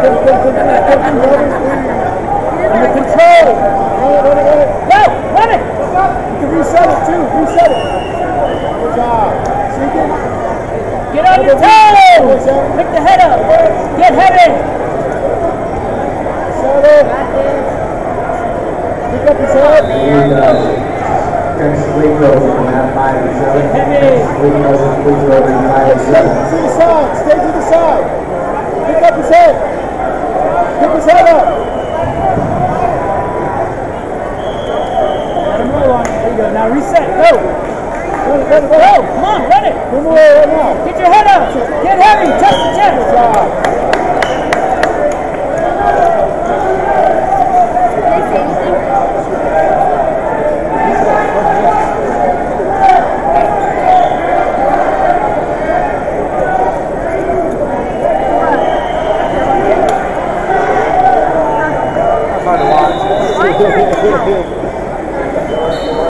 Under control. Go, run it. You can reset it too. Reset it. Good job. Get on your toes. Pick the head up. Get heavy. Settle. Pick up his head. Next week goes from that 5 and 7. Next week goes from 5 and 7. To the side. Stay to the side. Pick up his head. Pick his head up. Let him roll on it. There you go. Now reset. Go. Run it, go. Come on, run it. Move away right now. Get your head up. Get heavy. Touch the chest. Good job.